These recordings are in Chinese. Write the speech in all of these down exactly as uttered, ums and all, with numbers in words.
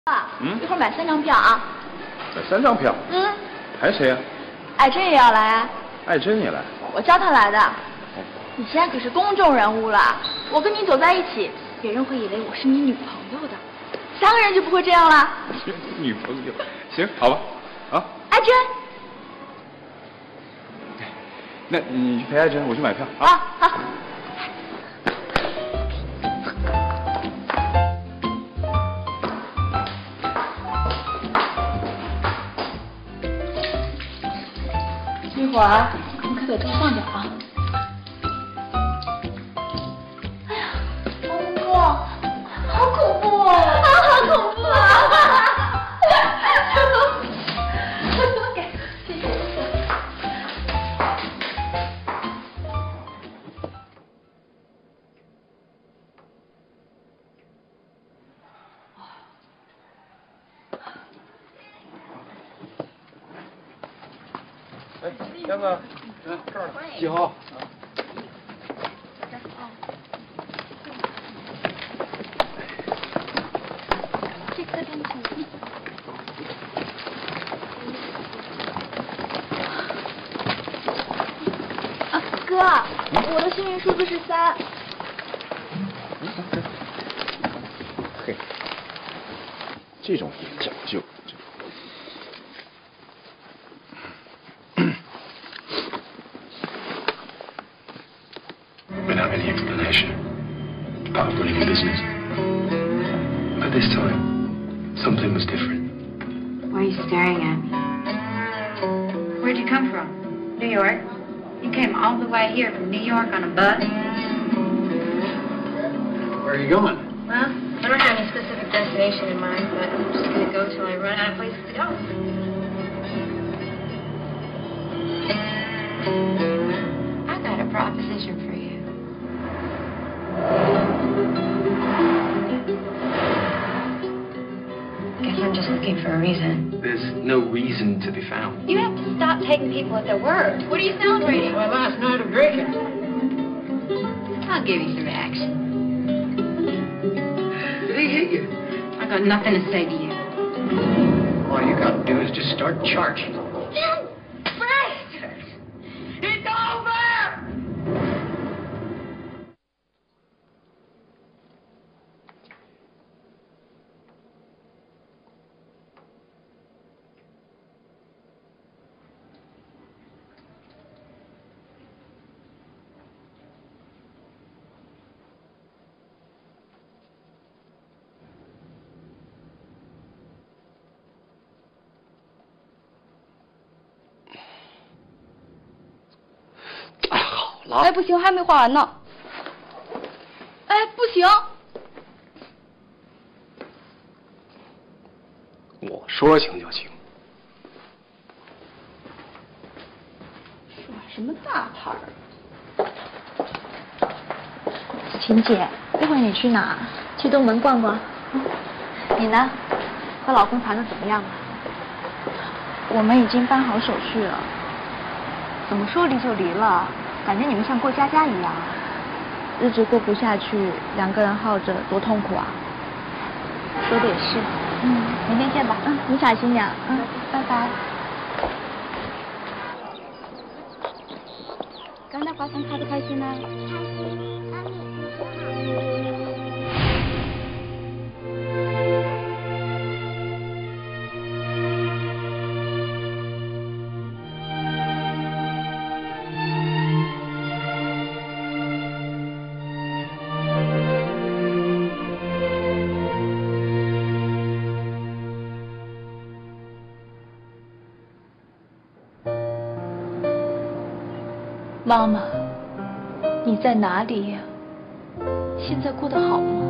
爸， 嗯， 一会儿买三张票啊。 买三张票？ 嗯。 还谁呀？ 艾珍也要来啊。 艾珍也来？ 我叫她来的。 哦。 你现在可是公众人物了，我跟你走在一起，别人会以为我是你女朋友的。三个人就不会这样了。 女朋友？行，好吧。啊。 艾珍。 那你去陪艾珍，我去买票啊。 啊，好。一会儿你可得多放点啊！哎呀，王哥，好恐怖哦！啊，好恐怖啊！给，谢谢。 哎，箱子，嗯，这儿几号？ 这个给你。啊，哥，我的幸运数字是三。 嘿，这种讲究。 Without any explanation about running a business. But this time, something was different. Why are you staring at me? Where'd you come from? New York? You came all the way here from New York on a bus? Where are you going? Well, I don't have any specific destination in mind, but I'm just going to go till I run out of places to go. I got a proposition for you. Guess I'm just looking for a reason. There's no reason to be found. You have to stop taking people at their word. What are you celebrating? My last night of drinking. I'll give you some action. Did he hit you? I got nothing to say to you. All you gotta do is just start charging. You bastard! It's over! 哎，不行，还没画完呢。哎，不行。 我说行就行。 耍什么大牌儿？ 晴姐，一会儿你去哪？去东门逛逛。嗯、你呢？和老公谈的怎么样了？我们已经办好手续了。怎么说离就离了？感觉你们像过家家一样，日子过不下去，两个人耗着多痛苦啊！说的也是，嗯，明天见吧。嗯，你小心点。嗯，拜拜。 刚才华强开不开心呢？ 开心，妈咪，你真好。 妈妈，你在哪里呀？现在过得好吗？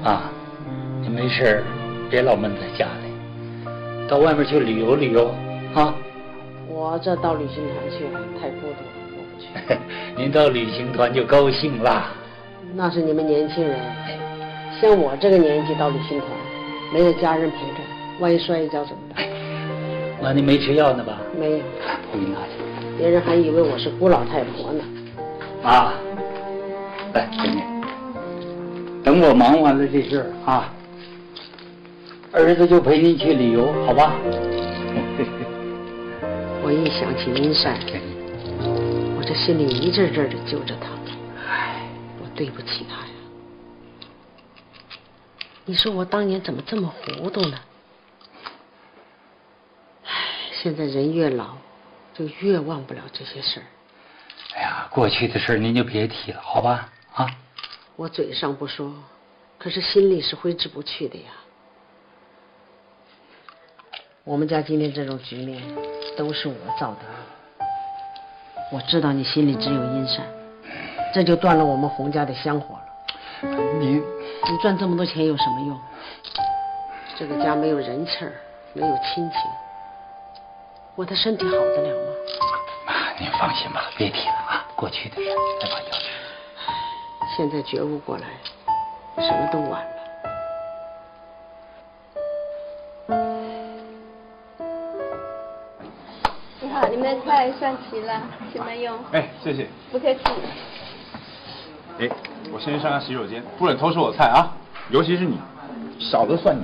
啊，你没事别老闷在家里，到外面去旅游旅游啊。 我这到旅行团去太孤独了，我不去。 您到旅行团就高兴啦。 那是你们年轻人，像我这个年纪到旅行团，没有家人陪着，万一摔一跤怎么办？ 那你没吃药呢吧？ 没有。 我给你拿去。 别人还以为我是孤老太婆呢。 啊，来给你。等我忙完了这事儿啊，儿子就陪你去旅游，好吧？ 我一想起阴善，我这心里一阵阵的揪着他。我对不起他呀。你说我当年怎么这么糊涂呢？唉，现在人越老，就越忘不了这些事儿。 哎呀，过去的事您就别提了，好吧？啊。 我嘴上不说，可是心里是挥之不去的呀。我们家今天这种局面都是我造的孽。我知道你心里只有阴善，这就断了我们洪家的香火了。 你你赚这么多钱有什么用？这个家没有人气儿，没有亲情，我的身体好得了吗？ 妈，您放心吧，别提了啊，过去的事再把药吃。 现在觉悟过来，什么都晚了。 你好，你们的菜上齐了，请慢用。 哎，谢谢。 不客气。 哎，我先去上下洗手间，不准偷吃我的菜啊！尤其是你，少的算你。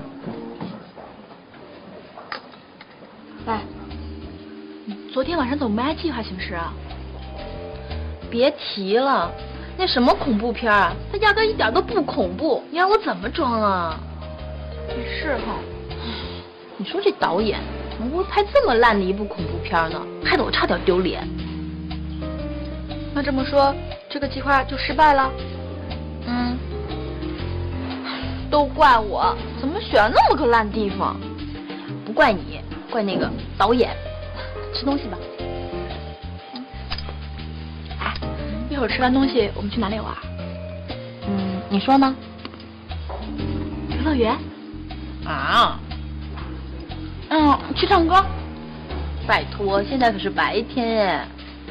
来，昨天晚上怎么没按计划行事啊？别提了，那什么恐怖片啊，它压根一点都不恐怖，你让我怎么装啊？也是哈，你说这导演怎么会拍这么烂的一部恐怖片呢？害得我差点丢脸。那这么说，这个计划就失败了？嗯，都怪我，怎么选了那么个烂地方？不怪你，怪那个导演。吃东西吧。哎，一会儿吃完东西，我们去哪里玩？嗯，你说呢？游乐园？啊？嗯，去唱歌。拜托，现在可是白天哎。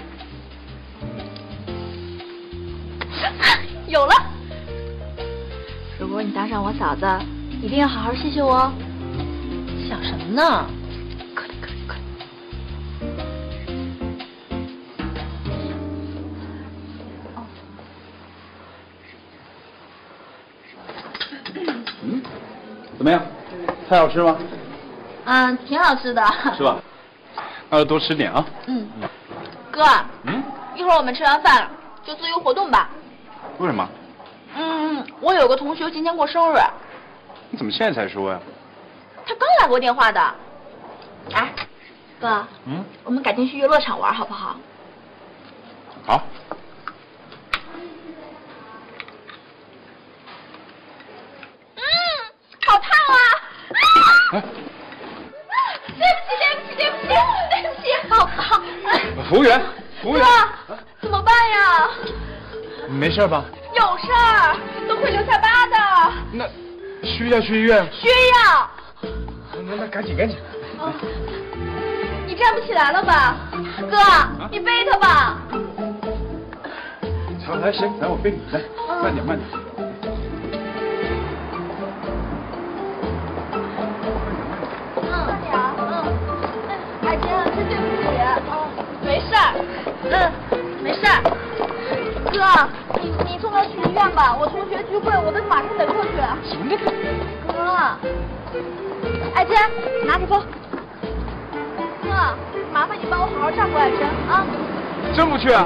有了！如果你当上我嫂子，一定要好好谢谢我哦。想什么呢？可以可以可以。 嗯，怎么样？菜好吃吗？ 嗯，挺好吃的。 是吧？那就多吃点啊。 嗯。哥。 嗯。 一会儿我们吃完饭就自由活动吧。 为什么？ 嗯，我有个同学今天过生日。 你怎么现在才说呀？ 他刚来过电话的。哎，哥。 嗯。 我们改天去游乐场玩好不好？ 好。 嗯，好烫啊！啊！ 哎。 对不起，对不起，对不起，对不起，好烫。 服务员，服务员。 哥，怎么办呀？ 没事吧？ 有事儿，都会留下疤的。 那需要去医院？ 需要。 那那赶紧赶紧。 哦，你站不起来了吧？哥，啊、你背他吧。 好，来，行，来我背你，来，慢点慢点。 嗯，慢点啊，嗯。哎，姐，真对不起。哦，没事儿。嗯，没事儿。哥，你你送他去医院吧，我同学聚会，我得马上得过去。 什么？ 哥，爱珍，拿着包。哥，麻烦你帮我好好照顾爱珍啊。 真不去啊？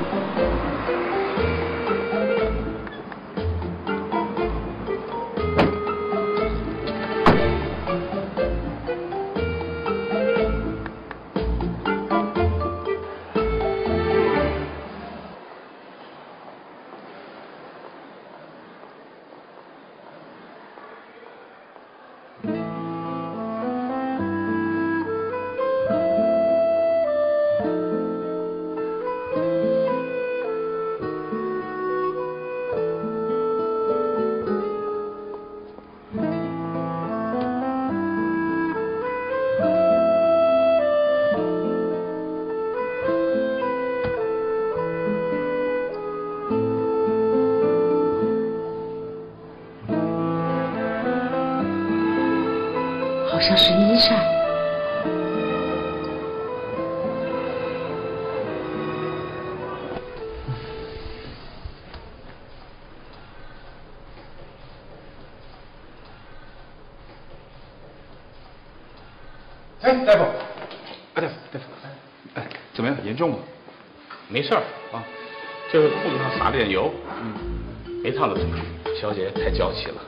好像是阴善。 哎，大夫，哎，大夫，大夫，哎，怎么样？严重吗？ 没事儿啊，就是裤子上撒了点油，嗯，没烫到嘴。小姐太娇气了。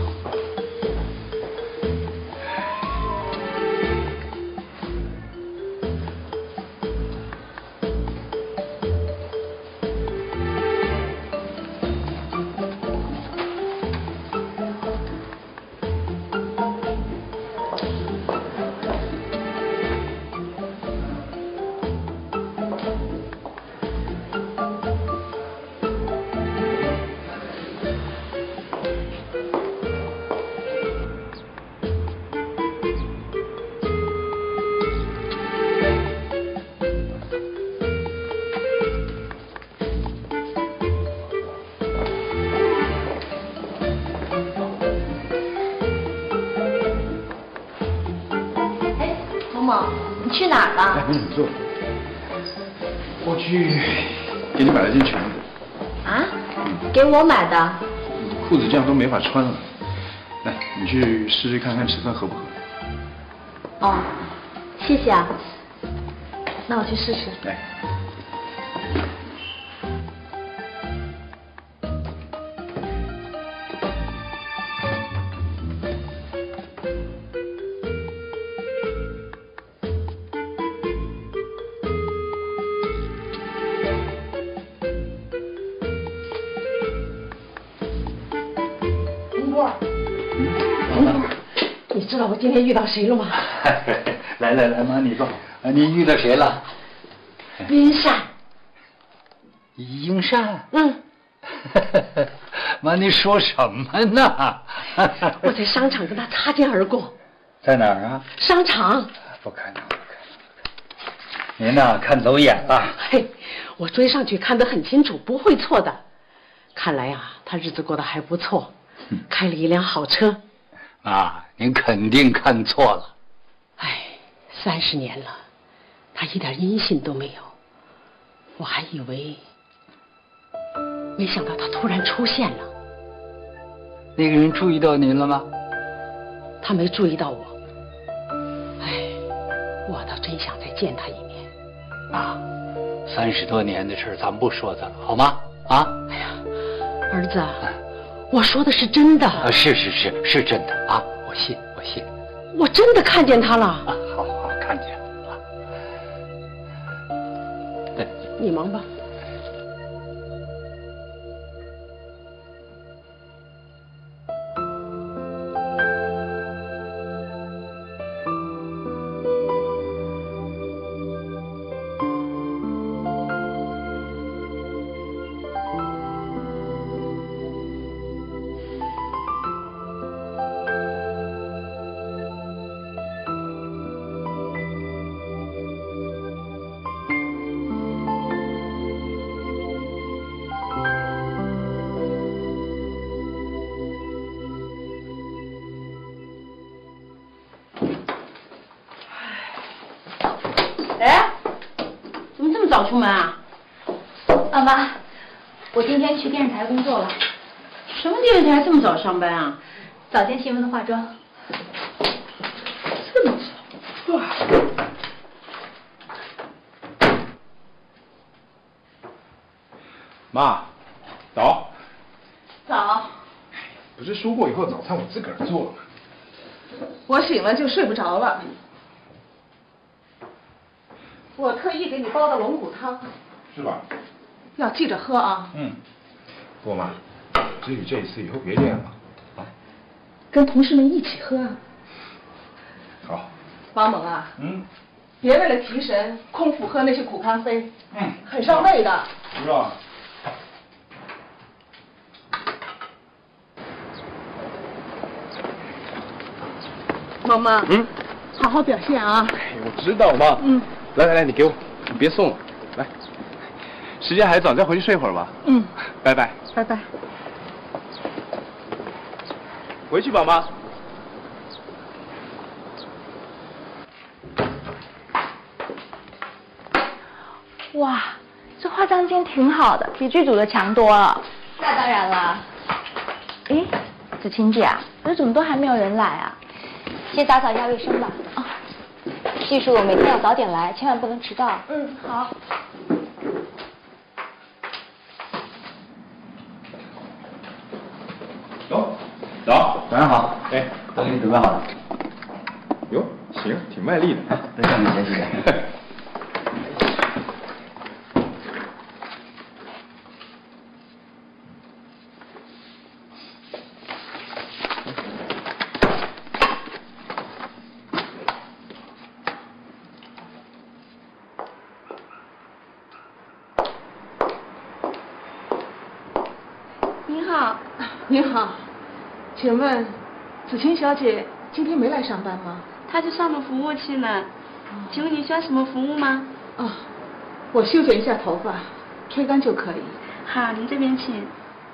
你去哪儿了？ 哎，你坐。我去给你买了件裙子。 啊？给我买的？ 裤子这样都没法穿了。来，你去试试看看尺寸合不合。 哦，谢谢啊。那我去试试。 来。 你知道我今天遇到谁了吗？ 来来来，妈，你说，你遇到谁了？ 阴善。 阴善？ 嗯。 妈，你说什么呢？ 我在商场跟他擦肩而过。 在哪儿啊？ 商场。 不可能，不可能！您呐，看走眼了。 嘿，我追上去看得很清楚，不会错的。看来啊，他日子过得还不错，开了一辆好车。 啊，您肯定看错了。 哎，三十年了，他一点音信都没有，我还以为，没想到他突然出现了。 那个人注意到您了吗？ 他没注意到我。哎，我倒真想再见他一面。 啊，三十多年的事咱们不说它了，好吗？啊？ 哎呀，儿子。嗯，我说的是真的。 啊，是是是是真的啊，我信我信。 我真的看见他了。 啊，好好看见了啊。对， 你忙吧。早出门啊？ 啊妈，我今天去电视台工作了。 什么电视台这么早上班啊？ 早间新闻的化妆。 这么早？哇！ 妈，早。 早。 不是说过以后早餐我自个儿做吗？ 我醒了就睡不着了。我特意给你煲的龙骨汤， 是吧？ 要记着喝啊。 嗯。不过妈，至于这一次以后别这样了，啊。 跟同事们一起喝啊。 好。 王猛啊。 嗯。 别为了提神空腹喝那些苦咖啡。 嗯。 很伤胃的。 知道。 萌萌。 嗯。 好好表现啊。 我知道妈。 嗯。 来来来，你给我，你别送了，来，时间还早，再回去睡会儿吧。 嗯， 拜拜。 拜拜。 回去吧，妈。 哇，这化妆间挺好的，比剧组的强多了。 那当然了。 诶，子清姐啊，这怎么都还没有人来啊？ 先打扫一下卫生吧。 哦， 记住每天要早点来，千万不能迟到。 嗯，好。 走，早， 早上好。 哎， 都给你准备好了。 哟，行，挺卖力的。 都向你学习的。 您好。 您好，请问子清小姐今天没来上班吗？ 她去上了服务去呢。请问你需要什么服务吗？ 哦，我修剪一下头发，吹干就可以。 好，您这边请。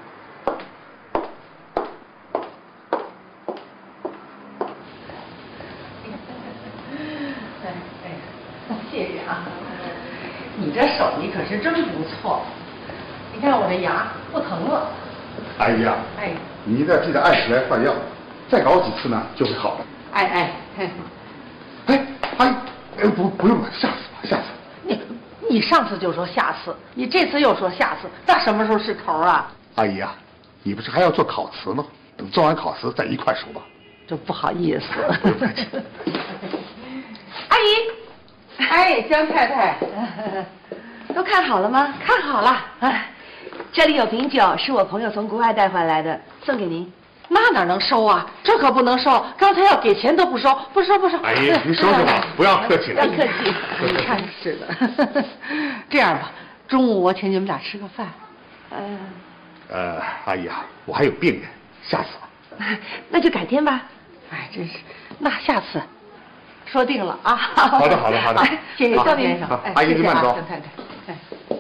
谢谢啊，你这手艺可是真不错。你看我的牙不疼了。 阿姨啊， 哎， 你一定要记得按时来换药，再搞几次呢就会好了。 哎哎，嘿哎，阿姨，哎不不用了，下次吧，下次。 你你上次就说下次，你这次又说下次，那什么时候是头啊？ 阿姨啊，你不是还要做考词吗？等做完考词再一块说吧。 这不好意思。 不用客气。 阿姨，哎，江太太，都看好了吗？看好了。 哎，这里有瓶酒，是我朋友从国外带回来的，送给您。 那哪能收啊？这可不能收！刚才要给钱都不收，不收不收。 阿姨，您收拾吧，不要客气了。 不客气。你看是的。这样吧，中午我请你们俩吃个饭。 嗯。 呃，阿姨啊，我还有病人，下次吧。 那就改天吧。 哎，真是，那下次说定了啊。 好的，好的，好的。 谢谢肖先生。 阿姨您慢走。 江太太。哎。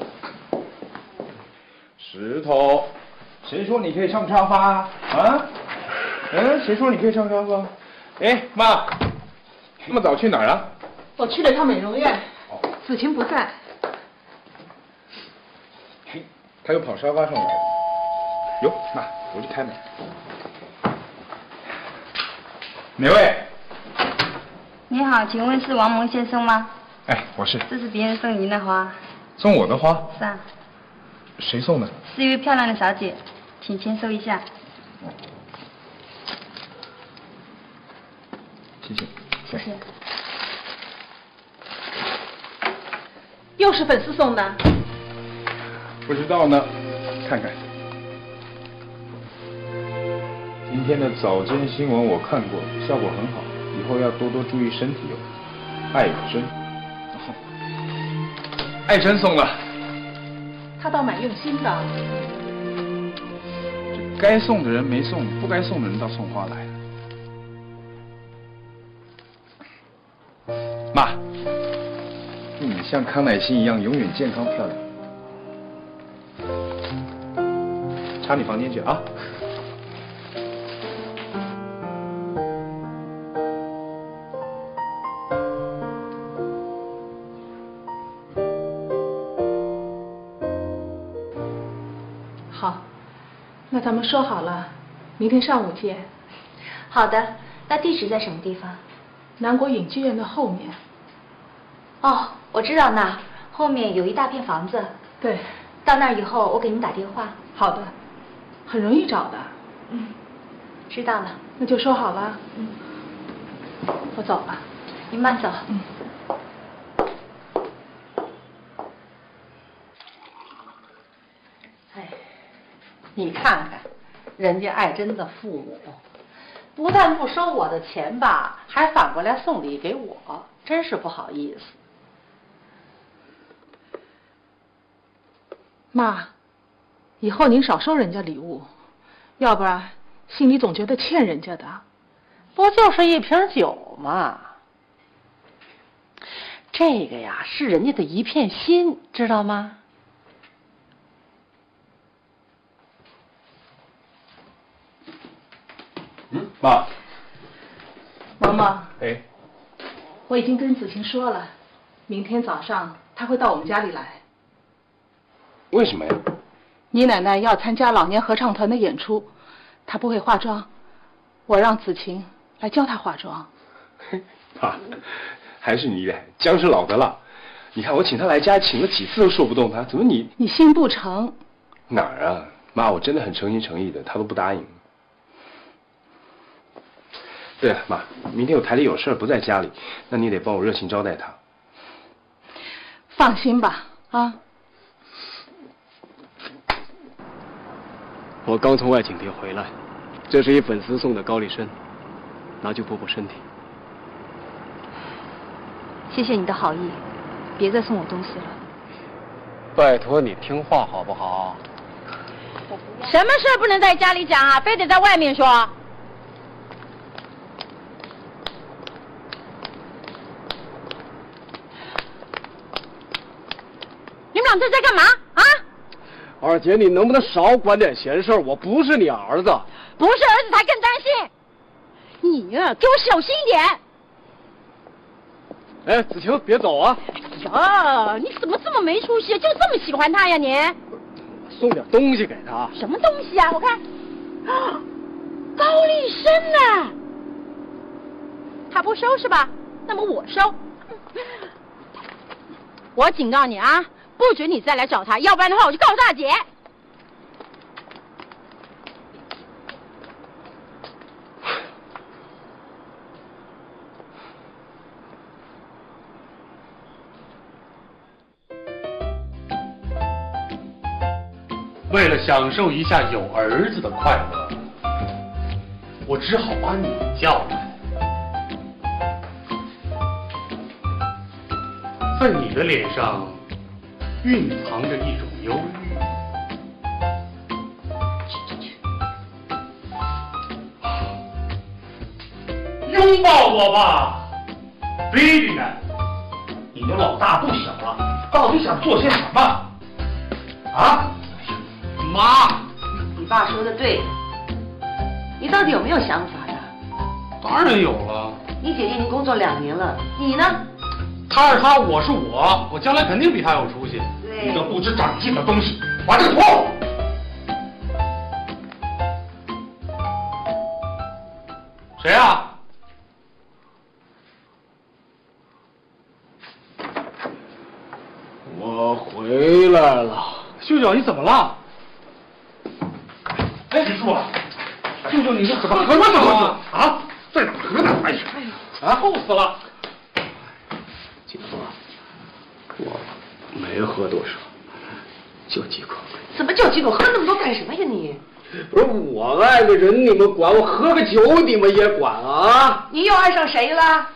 石头，谁说你可以上沙发啊？啊？嗯，谁说你可以上沙发？哎，妈，那么早去哪儿啊？ 我去了趟美容院，子晴不在。 嘿，他又跑沙发上来了。哟，妈，我去开门。哪位？ 你好，请问是王蒙先生吗？ 哎，我是。 这是别人送您的花。 送我的花？ 是啊。 谁送的？ 是一位漂亮的小姐，请签收一下。 谢谢。 谢谢。 又是粉丝送的？ 不知道呢，看看。今天的早间新闻我看过，效果很好，以后要多多注意身体哦。爱珍，哦，爱珍送的。 他倒蛮用心的。 这该送的人没送，不该送的人倒送花来了。妈，祝你像康乃馨一样永远健康漂亮。查你房间去啊。 好，那咱们说好了，明天上午见。 好的，那地址在什么地方？ 南国影剧院的后面。 哦，我知道那儿，后面有一大片房子。 对。 到那儿以后，我给您打电话。 好的，很容易找的。 嗯，知道了。 那就说好了。 嗯， 我走了。 您慢走。 嗯。 哎，你看看，人家爱珍的父母，不但不收我的钱吧，还反过来送礼给我，真是不好意思。 妈，以后您少收人家礼物，要不然心里总觉得欠人家的。 不就是一瓶酒吗？这个呀，是人家的一片心，知道吗？ 嗯，妈。 萌萌。 哎。 我已经跟子晴说了，明天早上他会到我们家里来。 为什么呀？ 你奶奶要参加老年合唱团的演出，她不会化妆，我让子晴来教她化妆。 妈，还是你姜是老的辣。你看我请她来家，请了几次都说不动她，怎么你你心不诚？ 哪儿啊？妈，我真的很诚心诚意的，她都不答应。对了，妈，明天我台里有事不在家里，那你得帮我热情招待她。 放心吧，啊。 我刚从外景厅回来，这是一粉丝送的高丽参，拿去补补身体。 谢谢你的好意，别再送我东西了。 拜托你听话好不好？ 什么事不能在家里讲啊，非得在外面说？你们俩这在干嘛啊？ 二姐，你能不能少管点闲事？我不是你儿子， 不是儿子才更担心。你呀、啊，给我小心一点。 哎，子晴，别走啊！ 呀，你怎么这么没出息，就这么喜欢他呀你？ 送点东西给他。 什么东西啊？我看，啊，高丽参呢？他不收是吧？那么我收。我警告你啊！不准你再来找他，要不然的话我就告诉大姐。 为了享受一下有儿子的快乐，我只好把你叫来。在你的脸上蕴藏着一种忧郁。拥抱我吧 ，baby man！ 你的老大不小了，到底想做些什么？啊？妈， 你爸说的对，你到底有没有想法的？ 当然有了。 你姐姐已经工作两年了，你呢？ 他是他，我是我，我将来肯定比他有出息。你这不知长进的东西，把这个脱！谁啊？ 我回来了。 秀秀，你怎么了？哎，李叔，秀秀，你这怎么喝那么多啊？啊，在哪喝的？哎呀，啊，臭死了！ 姐夫，我没喝多少，就几口。 怎么就几口？喝那么多干什么呀你？ 不是我爱个人，你们管；我喝个酒，你们也管啊？ 你又爱上谁了？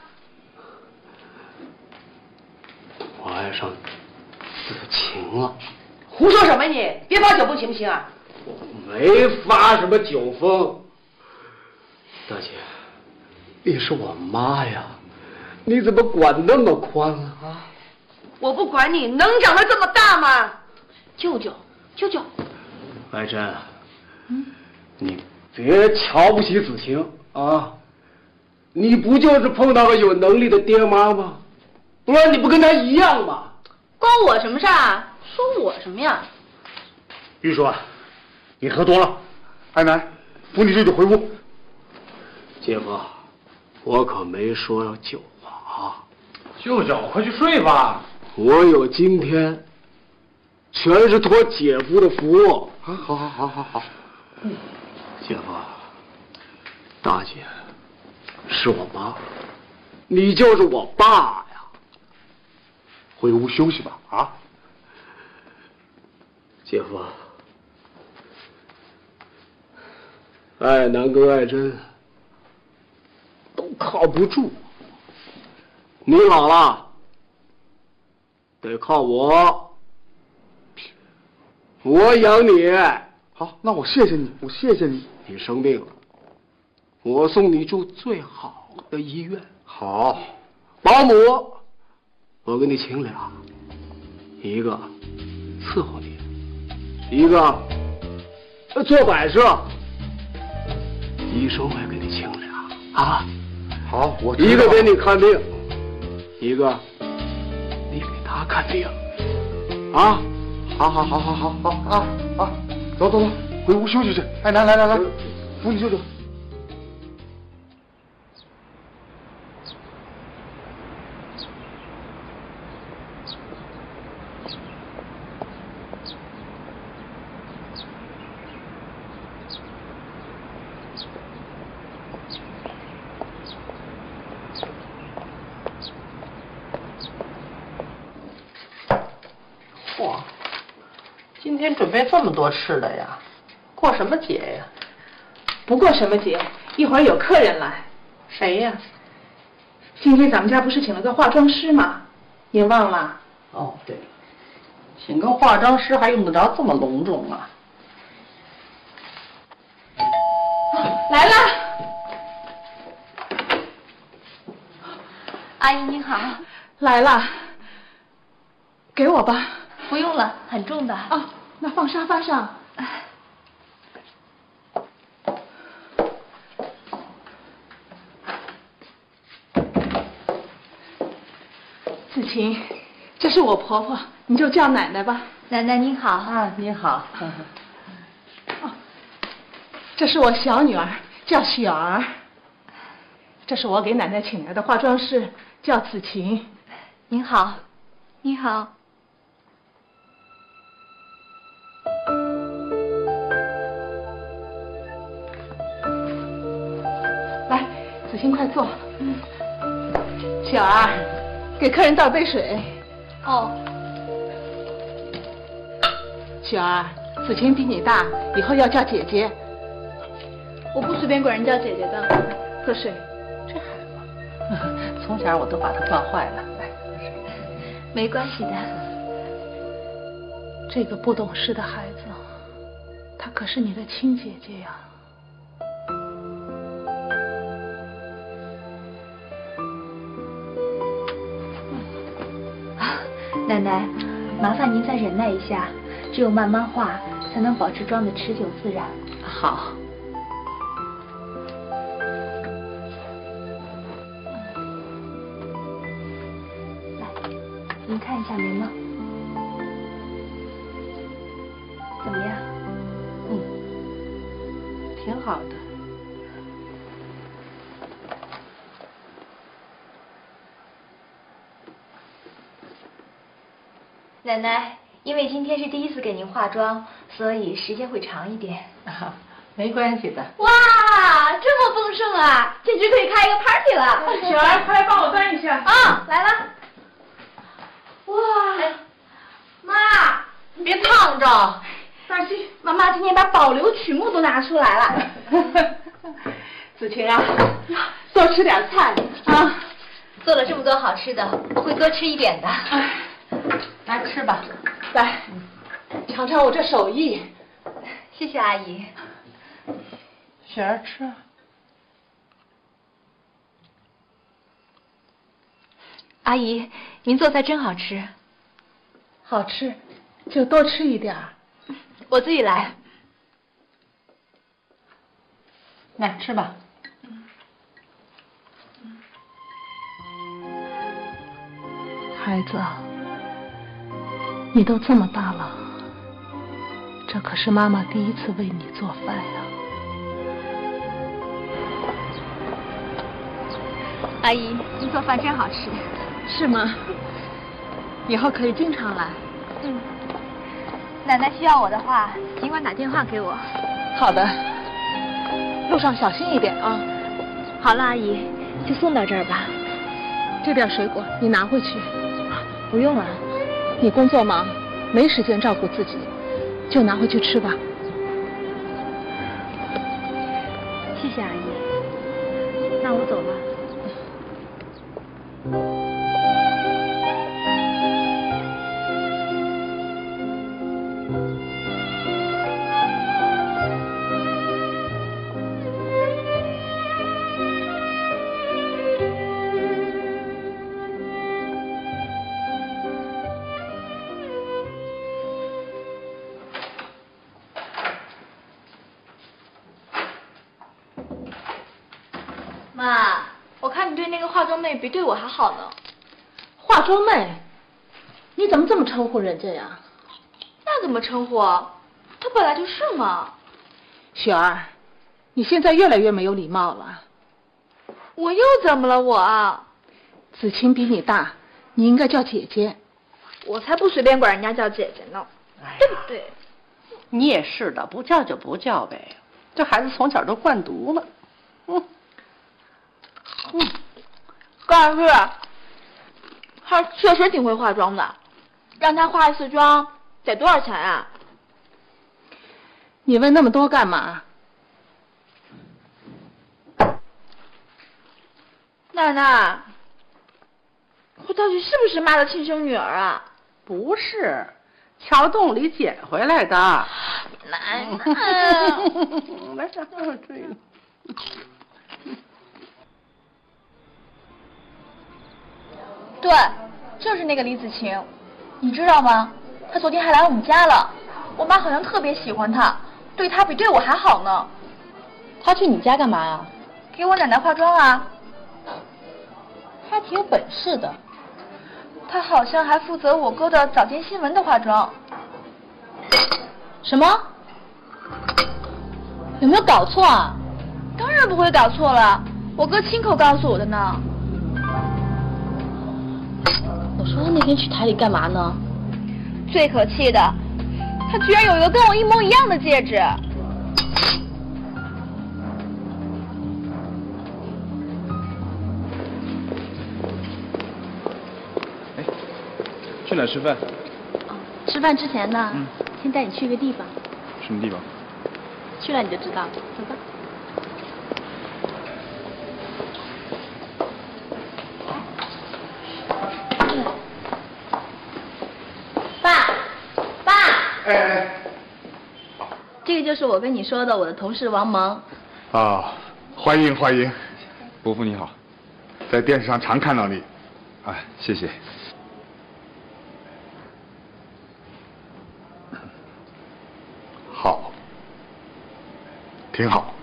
我爱上子晴了。 胡说什么你？别发酒疯行不行啊？ 我没发什么酒疯。大姐，你是我妈呀，你怎么管那么宽了啊？ 我不管你，能长得这么大吗？ 舅舅，舅舅， 白珍，嗯，你别瞧不起子晴啊！你不就是碰到个有能力的爹妈吗？不然你不跟他一样吗？ 关我什么事啊？说我什么呀？ 玉叔啊，你喝多了，爱奶，扶你舅舅回屋。 姐夫，我可没说要酒啊。 舅舅，快去睡吧。 我有今天，全是托姐夫的福。 啊，好好好好好。 嗯，姐夫，大姐是我妈，你就是我爸呀。 回屋休息吧，啊。 姐夫，爱南跟爱珍都靠不住，你老了得靠我，我养你。 好，那我谢谢你，我谢谢你。 你生病了，我送你住最好的医院。 好， 保姆，我给你请俩，一个伺候你，一个做摆设。医生会给你请俩啊。 好，我一个给你看病，一个你给他看病啊。 好好好好好好啊啊，走走走，回屋休息去。哎，来来来来，扶你舅舅。 嚯，今天准备这么多吃的呀？过什么节呀？ 不过什么节，一会儿有客人来。 谁呀？ 今天咱们家不是请了个化妆师吗？您忘了？ 哦，对了，请个化妆师还用得着这么隆重啊？ 来了。 阿姨您好。 来了。给我吧。 不用了，很重的。 哦，那放沙发上。子晴，这是我婆婆，你就叫奶奶吧。 奶奶您好。 啊，你好。 哦，这是我小女儿，叫雪儿。这是我给奶奶请来的化妆师，叫子晴。 您好。你好。 来，子欣快坐。嗯。雪儿，给客人倒杯水。 哦。 雪儿，子晴比你大，以后要叫姐姐。 我不随便管人叫姐姐的。 喝水。 这孩子，从小我都把他惯坏了。来，喝水。 没关系的。 这个不懂事的孩子，她可是你的亲姐姐呀。 奶奶，麻烦您再忍耐一下，只有慢慢化，才能保持妆的持久自然。 好。 来，您看一下眉毛，怎么样？ 嗯，挺好的。 奶奶，因为今天是第一次给您化妆，所以时间会长一点。 啊，没关系的。 哇，这么丰盛啊，简直可以开一个 party 了！ 雪儿，快来帮我端一下。 啊，来了。哇， 哎、 妈，你别烫着。 放心， 妈妈今天把保留曲目都拿出来了。 子晴啊，多吃点菜啊。 做了这么多好吃的，我会多吃一点的。 哎。 来吃吧， 来，尝尝我这手艺。 谢谢阿姨。 雪儿吃。 阿姨，您做菜真好吃。 好吃，就多吃一点。 我自己来。 来吃吧。 孩子。你都这么大了，这可是妈妈第一次为你做饭呀。 阿姨，您做饭真好吃。 是吗？以后可以经常来。 嗯。奶奶需要我的话，尽管打电话给我。 好的。路上小心一点啊。 好了，阿姨，就送到这儿吧。 这点水果你拿回去。 不用了。 你工作忙，没时间照顾自己，就拿回去吃吧。 谢谢阿姨，那我走了。妈，我看你对那个化妆妹比对我还好呢。 化妆妹？你怎么这么称呼人家呀？ 那怎么称呼？他本来就是嘛。 雪儿，你现在越来越没有礼貌了。 我又怎么了我啊？ 子晴比你大，你应该叫姐姐。 我才不随便管人家叫姐姐呢， 哎、 对不对？ 你也是的，不叫就不叫呗。这孩子从小都惯毒了。嗯嗯，但是他确实挺会化妆的，让他化一次妆得多少钱啊？ 你问那么多干嘛？ 奶奶，我到底是不是妈的亲生女儿啊？ 不是，桥洞里捡回来的。 奶奶， 来上这个。 对，就是那个李子晴，你知道吗？她昨天还来我们家了，我妈好像特别喜欢她，对她比对我还好呢。 她去你家干嘛呀？ 给我奶奶化妆啊。 她挺有本事的。 她好像还负责我哥的早间新闻的化妆。 什么？有没有搞错啊？ 当然不会搞错了，我哥亲口告诉我的呢。 我说他那天去台里干嘛呢？ 最可气的，他居然有一个跟我一模一样的戒指。 哎，去哪儿吃饭？ 吃饭之前呢， 嗯， 先带你去一个地方。 什么地方？ 去了你就知道，走吧。 哎哎， 这个就是我跟你说的我的同事王萌。 啊，欢迎欢迎， 伯父你好， 在电视上常看到你。 啊，谢谢。 好，挺好。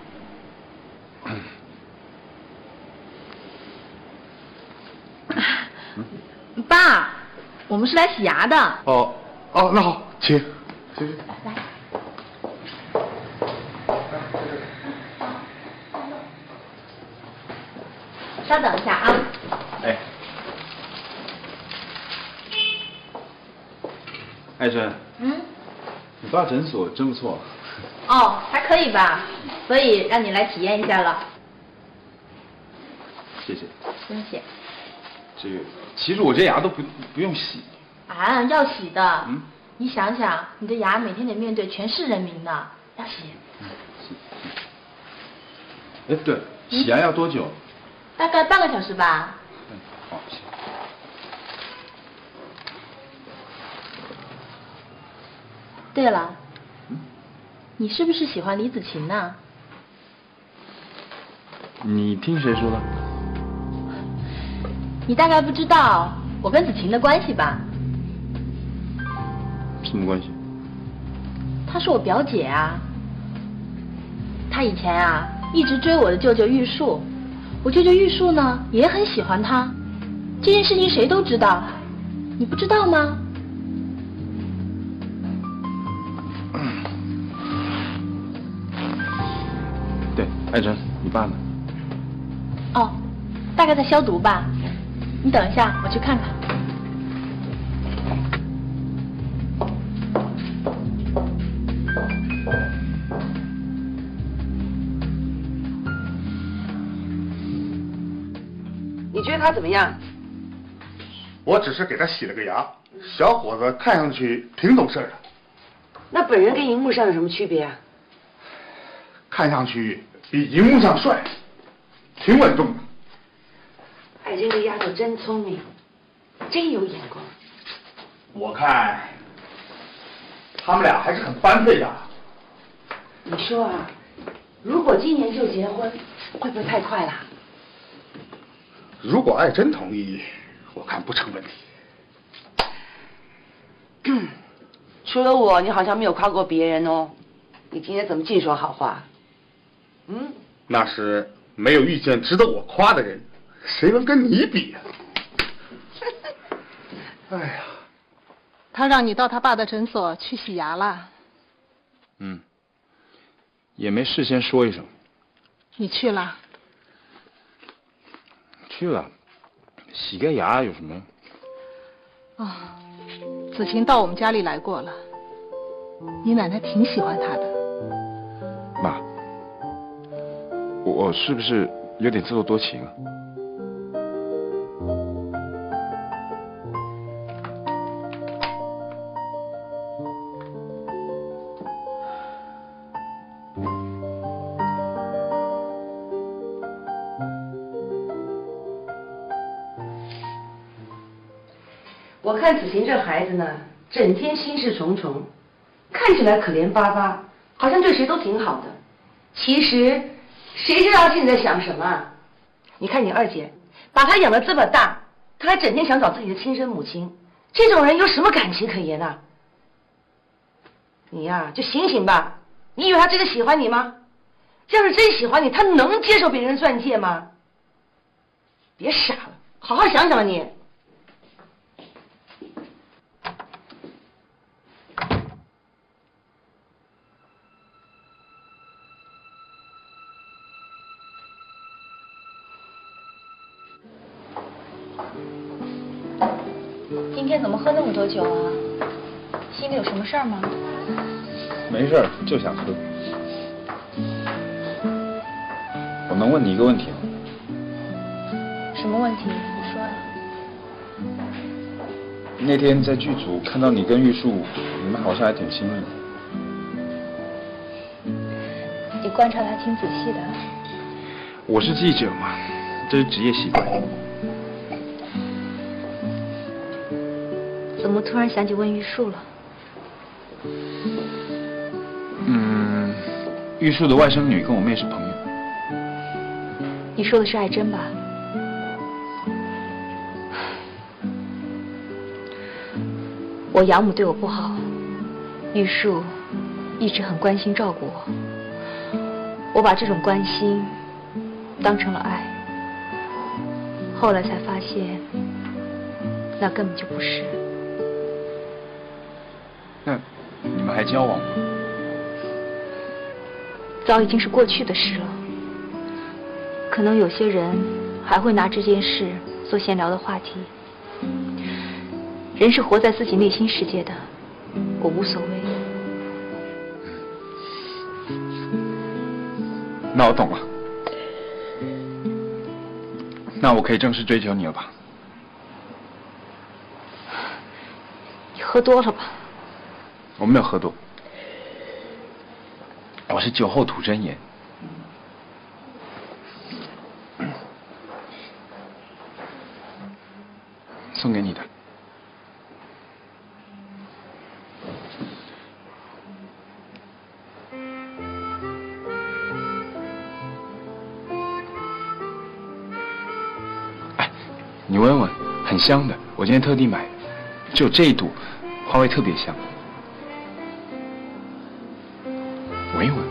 爸，我们是来洗牙的。 哦哦，那好，请，请。 来。稍等一下啊。 哎，艾珍。 嗯。 你爸诊所真不错。 哦，还可以吧，所以让你来体验一下了。 谢谢。 不用谢。 这个，其实我这牙都不不用洗。 啊，要洗的。 嗯。 你想想，你的牙每天得面对全市人民呢，要洗。 嗯，洗。哎，对，洗牙要多久？ 大概半个小时吧。 嗯，好，行。 对了，嗯，你是不是喜欢李子晴呢？ 你听谁说的？ 你大概不知道我跟子晴的关系吧？ 什么关系？ 她是我表姐啊。她以前啊一直追我的舅舅玉树，我舅舅玉树呢也很喜欢她。这件事情谁都知道，你不知道吗？ 对，艾珍，你爸呢？ 哦，大概在消毒吧。你等一下，我去看看。 你觉得他怎么样？ 我只是给他洗了个牙，小伙子看上去挺懂事的。 那本人跟荧幕上有什么区别啊？ 看上去比荧幕上帅，挺稳重的。 哎，这个丫头真聪明，真有眼光。 我看他们俩还是很般配的。 你说啊，如果今年就结婚，会不会太快了？ 如果艾珍同意，我看不成问题。 嗯，除了我，你好像没有夸过别人哦。你今天怎么净说好话？嗯， 那是没有遇见值得我夸的人，谁能跟你比啊？哎呀， 他让你到他爸的诊所去洗牙了。 嗯，也没事先说一声。 你去了？ 去了，洗个牙有什么？ 哦，子晴到我们家里来过了，你奶奶挺喜欢他的。 妈，我我是不是有点自作多情啊？ 我看子晴这孩子呢，整天心事重重，看起来可怜巴巴，好像对谁都挺好的。其实，谁知道他心里在想什么？你看你二姐，把他养得这么大，他还整天想找自己的亲生母亲，这种人有什么感情可言啊？你呀，就醒醒吧！你以为他真的喜欢你吗？要是真喜欢你，他能接受别人的钻戒吗？别傻了，好好想想你。 今天怎么喝那么多酒啊？心里有什么事儿吗？ 没事儿，就想喝。我能问你一个问题吗？ 什么问题？你说呀。 那天在剧组看到你跟玉树，你们好像还挺亲密的。 你观察他挺仔细的。 我是记者嘛，这是职业习惯。 怎么突然想起问玉树了？ 嗯，玉树的外甥女跟我妹是朋友。 你说的是爱珍吧？我养母对我不好，玉树一直很关心照顾我，我把这种关心当成了爱，后来才发现那根本就不是。 那你们还交往吗？ 早已经是过去的事了。可能有些人还会拿这件事做闲聊的话题。人是活在自己内心世界的，我无所谓。 那我懂了。那我可以正式追求你了吧？ 你喝多了吧？ 我没有喝多，我是酒后吐真言。送给你的。哎，你闻闻，很香的，我今天特地买的，只有这一堵，花味特别香。闻一闻。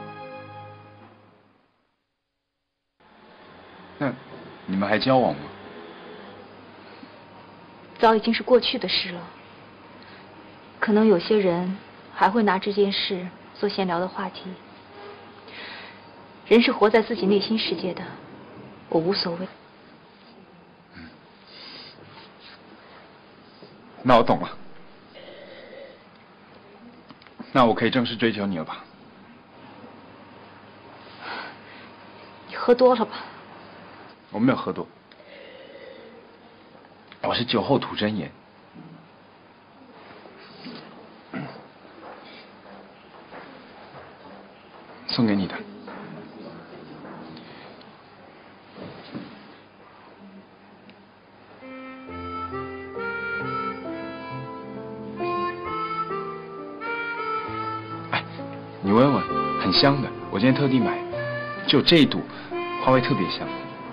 那你们还交往吗？ 早已经是过去的事了。可能有些人还会拿这件事做闲聊的话题。人是活在自己内心世界的，我无所谓。 那我懂了。那我可以正式追求你了吧？ 你喝多了吧？ 我没有喝多，我是酒后吐真言。送给你的。哎，你闻闻，很香的，我今天特地买，就这一堵，花味特别香。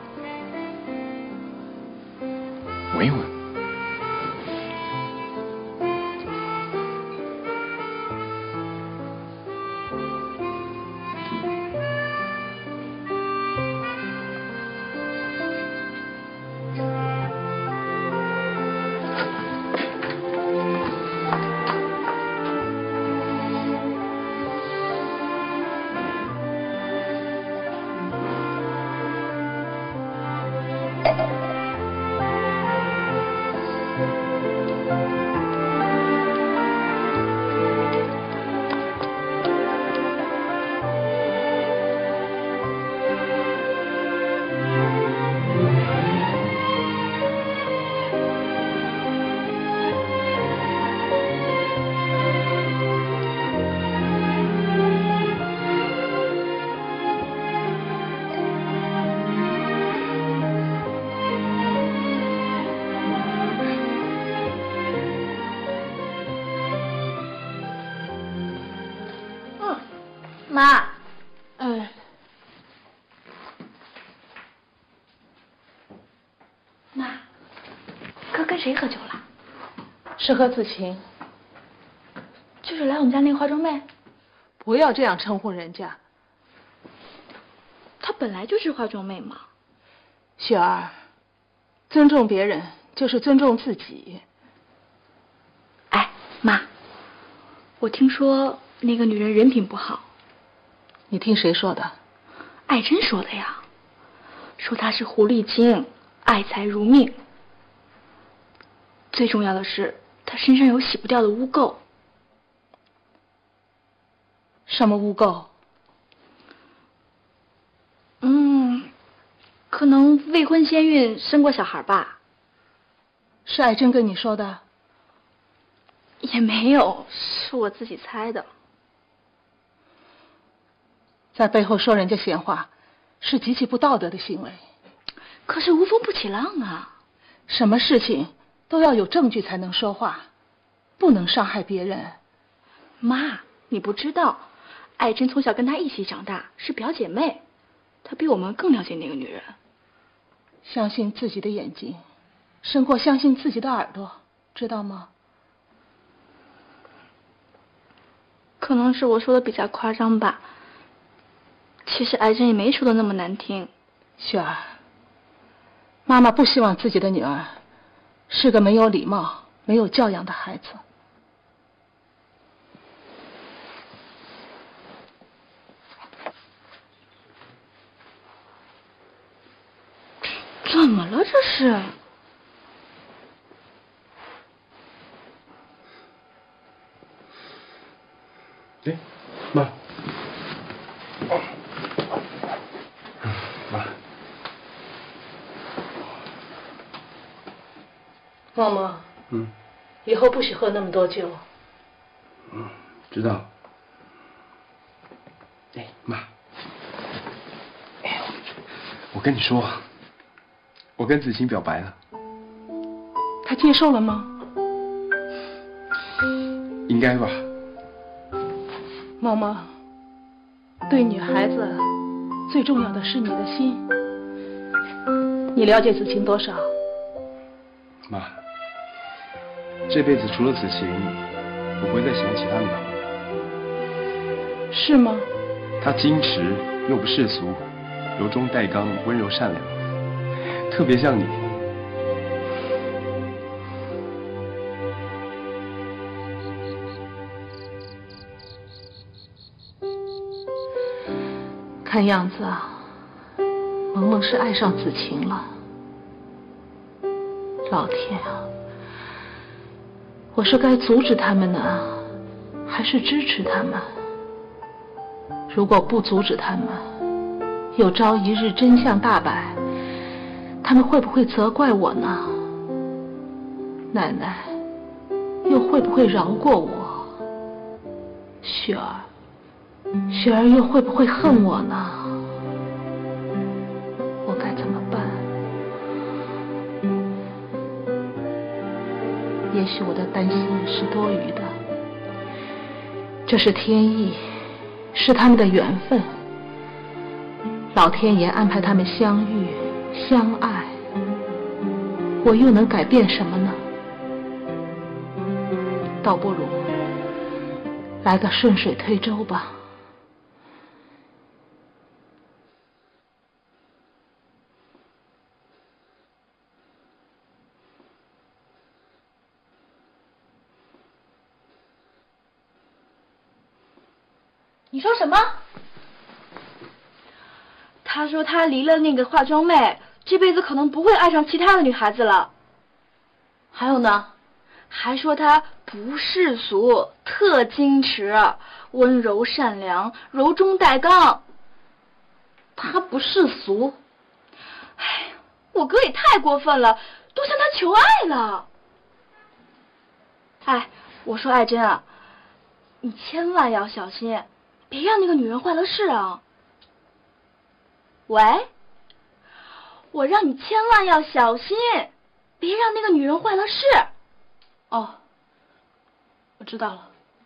闻一闻。 妈，嗯，妈，哥跟谁喝酒了？ 是和子晴。 就是来我们家那个化妆妹。 不要这样称呼人家。 她本来就是化妆妹嘛。 雪儿，尊重别人就是尊重自己。 哎，妈，我听说那个女人人品不好。 你听谁说的？ 艾珍说的呀，说她是狐狸精，爱财如命。最重要的是，她身上有洗不掉的污垢。 什么污垢？ 嗯，可能未婚先孕，生过小孩吧。 是艾珍跟你说的？ 也没有，是我自己猜的。 在背后说人家闲话，是极其不道德的行为。 可是无风不起浪啊！ 什么事情都要有证据才能说话，不能伤害别人。 妈，你不知道，艾珍从小跟她一起长大，是表姐妹，她比我们更了解那个女人。 相信自己的眼睛，胜过相信自己的耳朵，知道吗？ 可能是我说的比较夸张吧。其实艾珍也没说的那么难听。 雪儿，妈妈不希望自己的女儿是个没有礼貌、没有教养的孩子。 怎么了这是？ 哎，妈。妈， 默默， 嗯， 以后不许喝那么多酒。 嗯，知道。哎，妈，哎，我跟你说，我跟子晴表白了。 他接受了吗？ 应该吧。 默默，对女孩子最重要的是你的心。你了解子晴多少？ 妈，这辈子除了子晴，我不会再喜欢其他女孩了。 是吗？ 她矜持又不世俗，柔中带刚，温柔善良，特别像你。 看样子啊，萌萌是爱上子晴了。老天啊，我是该阻止他们呢，还是支持他们？如果不阻止他们，有朝一日真相大白，他们会不会责怪我呢？奶奶又会不会饶过我？雪儿，雪儿又会不会恨我呢？我该怎么办？也许我的担心是多余的，这是天意，是他们的缘分。老天爷安排他们相遇相爱，我又能改变什么呢？倒不如来个顺水推舟吧。 你说什么？他说他离了那个化妆妹，这辈子可能不会爱上其他的女孩子了。还有呢，还说他不世俗，特矜持，温柔善良，柔中带刚。他不世俗？哎，我哥也太过分了，都向他求爱了。哎，我说爱珍啊，你千万要小心，别让那个女人坏了事啊。喂，我让你千万要小心，别让那个女人坏了事。哦，我知道了。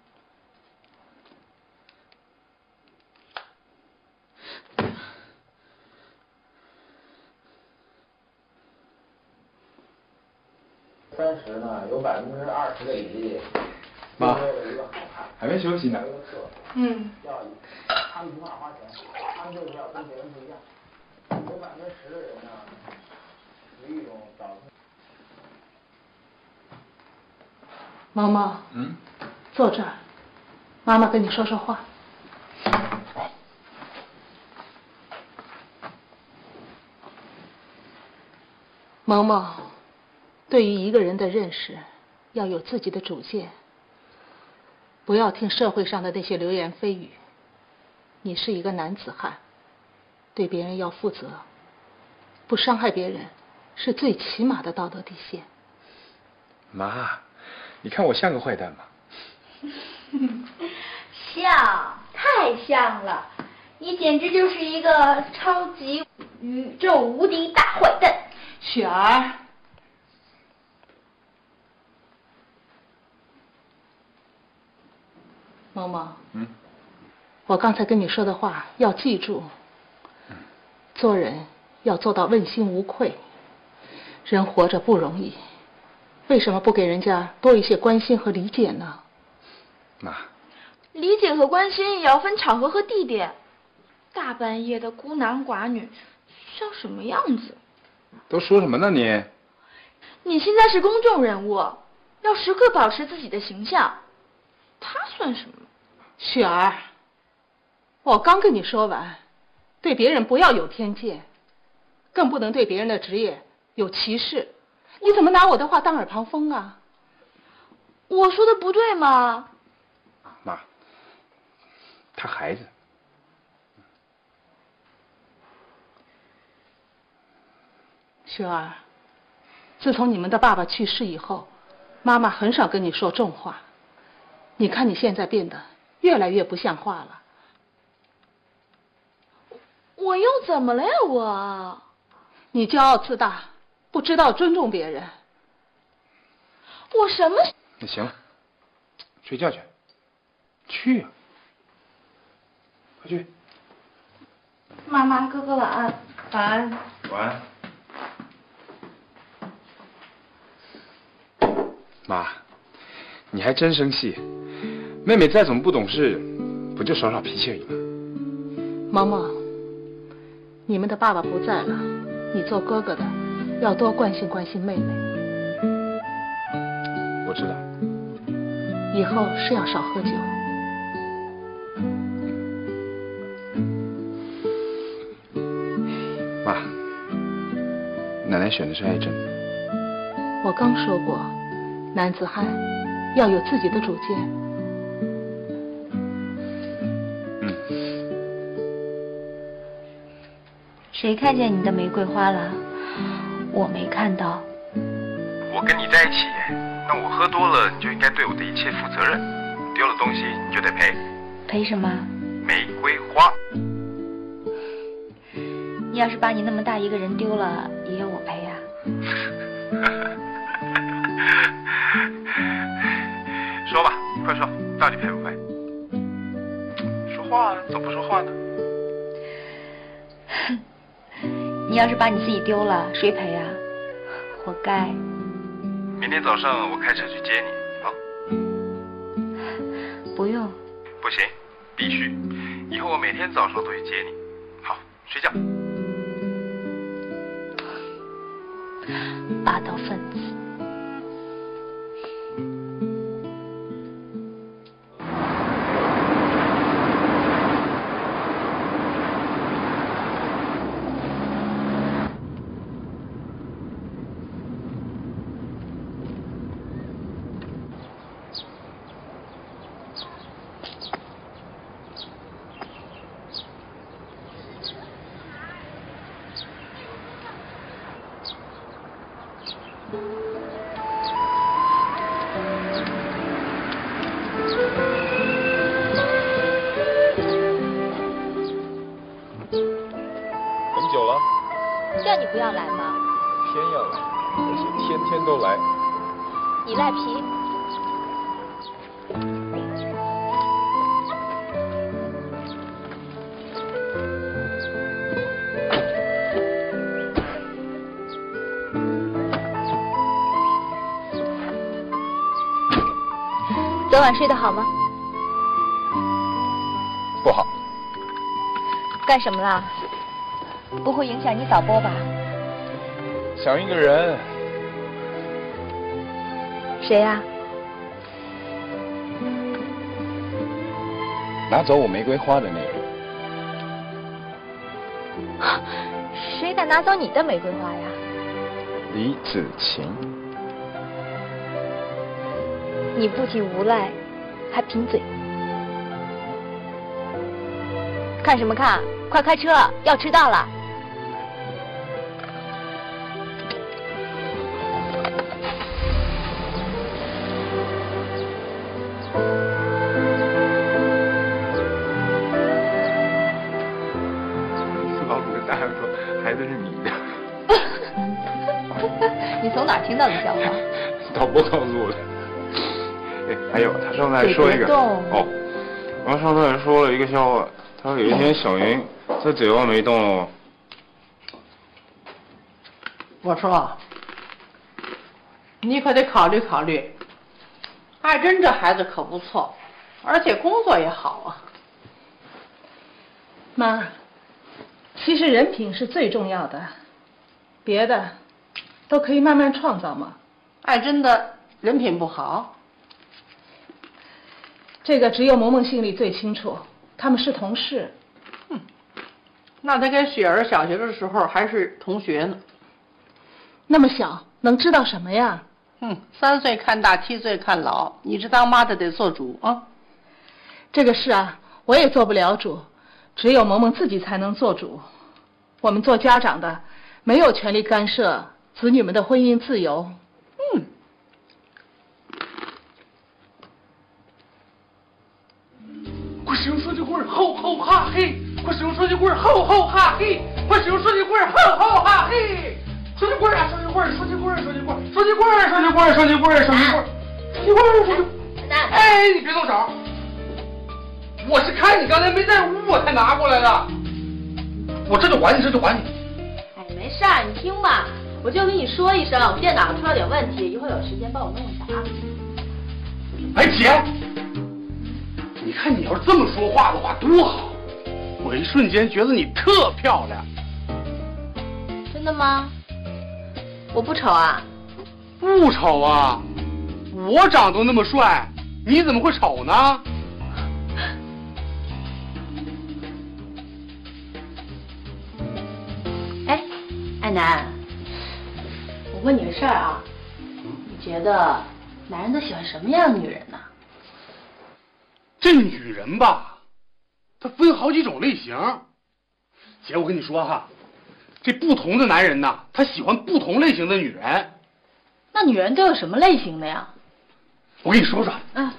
三十呢，有百分之二十的比例。 妈，还没休息呢。 嗯。 他们不怕花钱，他们就是要跟别人不一样。有百分之十的人呢，属于一种找。 萌萌， 嗯， 坐这儿，妈妈跟你说说话。萌萌，对于一个人的认识，要有自己的主见，不要听社会上的那些流言蜚语。你是一个男子汉，对别人要负责，不伤害别人，是最起码的道德底线。 妈，你看我像个坏蛋吗？ 像，太像了！你简直就是一个超级宇宙无敌大坏蛋。 雪儿，萌萌， 嗯， 我刚才跟你说的话要记住。 嗯， 做人要做到问心无愧。人活着不容易，为什么不给人家多一些关心和理解呢？ 妈， 理解和关心也要分场合和地点。大半夜的孤男寡女，像什么样子？ 都说什么呢你？ 你现在是公众人物，要时刻保持自己的形象。他算什么？ 雪儿，我刚跟你说完，对别人不要有偏见，更不能对别人的职业有歧视。你怎么拿我的话当耳旁风啊？ 我说的不对吗？ 妈，他孩子。 雪儿，自从你们的爸爸去世以后，妈妈很少跟你说重话。你看你现在变得越来越不像话了。 我又怎么了呀？我， 你骄傲自大，不知道尊重别人。 我什么？ 那行了，睡觉去。去啊，快去。 妈妈，哥哥晚安。 晚安。 晚安。妈，你还真生气？妹妹再怎么不懂事，不就耍耍脾气而已吗？ 萌萌，你们的爸爸不在了，你做哥哥的要多关心关心妹妹。 我知道。 以后是要少喝酒。 奶奶选的是爱珍。 我刚说过，男子汉要有自己的主见。 嗯。 谁看见你的玫瑰花了？我没看到。 我跟你在一起，那我喝多了，你就应该对我的一切负责任。丢了东西你就得赔。 赔什么？ 玫瑰花。 你要是把你那么大一个人丢了，也要我赔呀、 说吧，快说，到底赔不赔？说话，怎么不说话呢？ 你要是把你自己丢了，谁赔呀、活该。 明天早上我开车去接你啊。 不用。 不行，必须。以后我每天早上都去接你。好，睡觉。 霸道分子。 很久了， 叫你不要来嘛。 偏要来，而且天天都来。 你赖皮。昨晚睡得好吗？ 不好。 干什么啦？不会影响你早播吧？ 想一个人。 谁呀、 拿走我玫瑰花的那个。 谁敢拿走你的玫瑰花呀？ 李子晴。 你不仅无赖，还贫嘴。看什么看？快开车，要迟到了。 老鲁跟大汉说，孩子是你的。 你从哪听到的笑话？ 导播告诉我的。哎，还有，他上次还说一个哦，然后上次还说了一个笑话，他说有一天小云在嘴巴没动了。 我说，你可得考虑考虑，爱珍这孩子可不错，而且工作也好啊。 妈，其实人品是最重要的，别的都可以慢慢创造嘛。 爱珍的人品不好， 这个只有萌萌心里最清楚，他们是同事。 嗯，那他跟雪儿小学的时候还是同学呢。 那么小，能知道什么呀？ 嗯，三岁看大，七岁看老，你这当妈的得做主啊。 这个事啊，我也做不了主，只有萌萌自己才能做主。我们做家长的，没有权利干涉子女们的婚姻自由。 嗯。 快使用手机棍，吼吼哈嘿！快使用手机棍，吼吼哈嘿！快使用手机棍，吼吼哈嘿！手机棍啊，手机棍，手机棍，手机棍，手机棍，手机棍，手机棍，手机棍，手机棍，手机棍。哎，你别动手！我是看你刚才没在屋，我才拿过来的。我这就还你，这就还你。 哎，没事儿，你听吧，我就跟你说一声，我电脑出了点问题，一会儿有时间帮我弄一下啊。 哎，姐，你看你要是这么说话的话多好，我一瞬间觉得你特漂亮。 真的吗？我不丑啊？ 不丑啊，我长都那么帅，你怎么会丑呢？ 哎，爱楠， 问你个事儿啊，你觉得男人都喜欢什么样的女人呢？ 这女人吧，她分好几种类型。姐，我跟你说哈，这不同的男人呐，他喜欢不同类型的女人。 那女人都有什么类型的呀？ 我跟你说说。 嗯。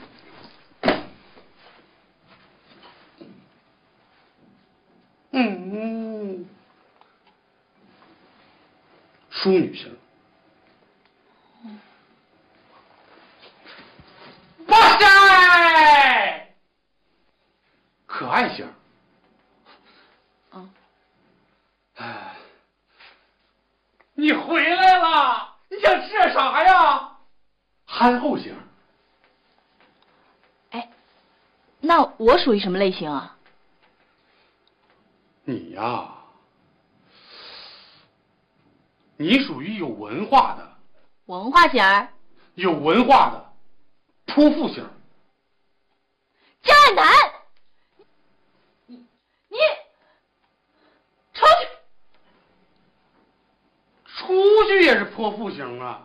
嗯，淑女型。哇塞！可爱型。 嗯。 哎，你回来了，你想吃点啥呀？憨厚型。 哎，那我属于什么类型啊？ 你呀，你属于有文化的。 文化型儿。 有文化的，泼妇型。 渣男！你你出去！ 出去也是泼妇型啊！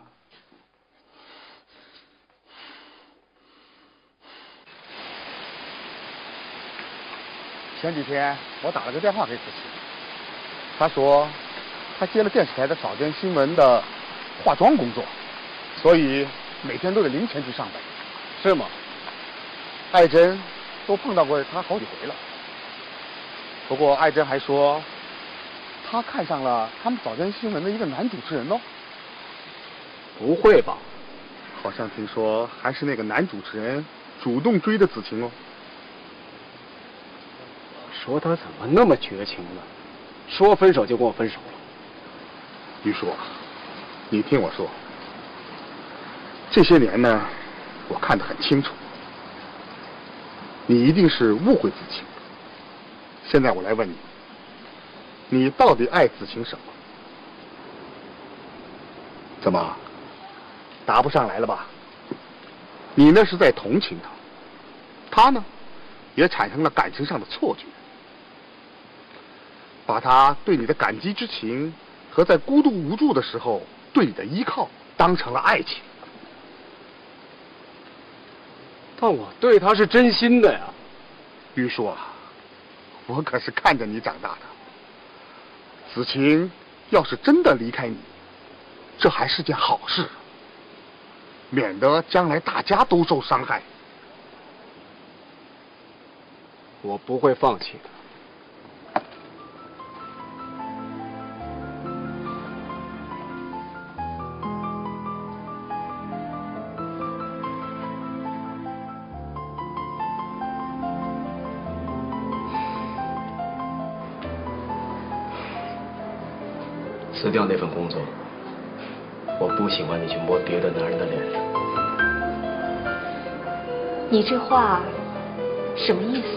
前几天我打了个电话给子琪，他说他接了电视台的早间新闻的化妆工作，所以每天都得凌晨去上班。是吗？艾珍都碰到过他好几回了。不过艾珍还说，他看上了他们早间新闻的一个男主持人哦。不会吧？好像听说还是那个男主持人主动追的子晴哦。 说他怎么那么绝情呢？说分手就跟我分手了。 玉树，你听我说，这些年呢，我看得很清楚，你一定是误会子晴。现在我来问你，你到底爱子晴什么？怎么，答不上来了吧？你那是在同情他，他呢，也产生了感情上的错觉。把他对你的感激之情和在孤独无助的时候对你的依靠当成了爱情。 但我对他是真心的呀。 玉树啊，我可是看着你长大的。子晴要是真的离开你，这还是件好事，免得将来大家都受伤害。 我不会放弃的。 辞掉那份工作，我不喜欢你去摸别的男人的脸。 你这话什么意思？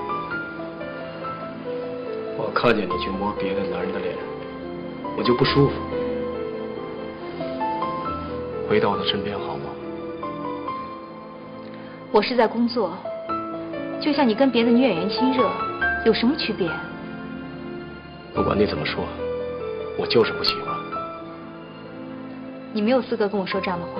我看见你去摸别的男人的脸，我就不舒服。回到我的身边好吗？ 我是在工作，就像你跟别的女演员亲热，有什么区别？ 不管你怎么说，我就是不喜欢。 你没有资格跟我说这样的话。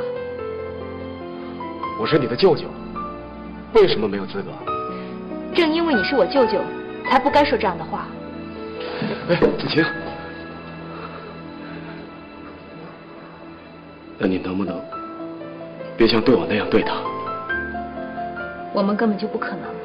我是你的舅舅，为什么没有资格？ 正因为你是我舅舅，才不该说这样的话。 哎，子晴，那你能不能别像对我那样对他？ 我们根本就不可能了。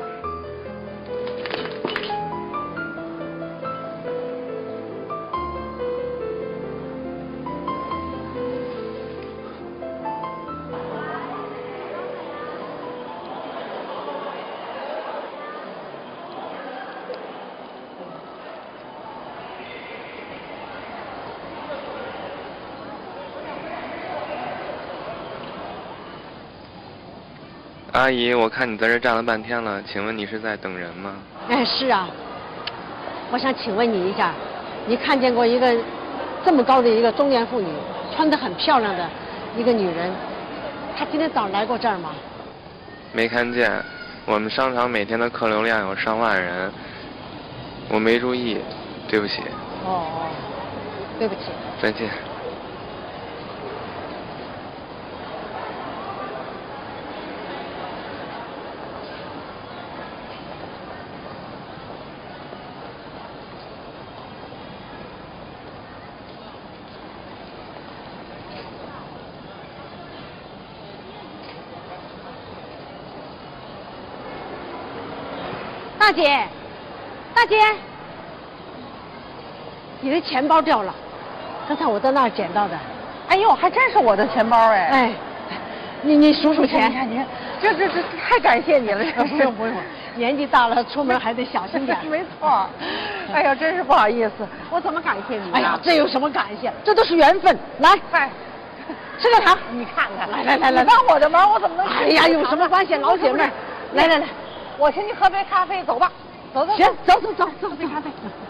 阿姨，我看你在这站了半天了，请问你是在等人吗？ 哎，是啊。我想请问你一下，你看见过一个这么高的一个中年妇女，穿得很漂亮的一个女人，她今天早上来过这儿吗？ 没看见，我们商场每天的客流量有上万人，我没注意，对不起。 哦哦，对不起。 再见。 大姐，大姐，你的钱包掉了，刚才我在那儿捡到的。 哎呦，还真是我的钱包哎！ 哎，你你数数钱。 你看您，这这这太感谢你了，这不用不用，年纪大了出门还得小心点。 没错。哎呀，真是不好意思，我怎么感谢你？ 哎呀，这有什么感谢？这都是缘分。来， 嗨， 吃个糖。 你看看， 来来来来， 帮我的忙，我怎么能？ 哎呀，有什么关系？老姐妹，来来来， 我请你喝杯咖啡，走吧，走走。 行，走走走走，喝杯咖啡。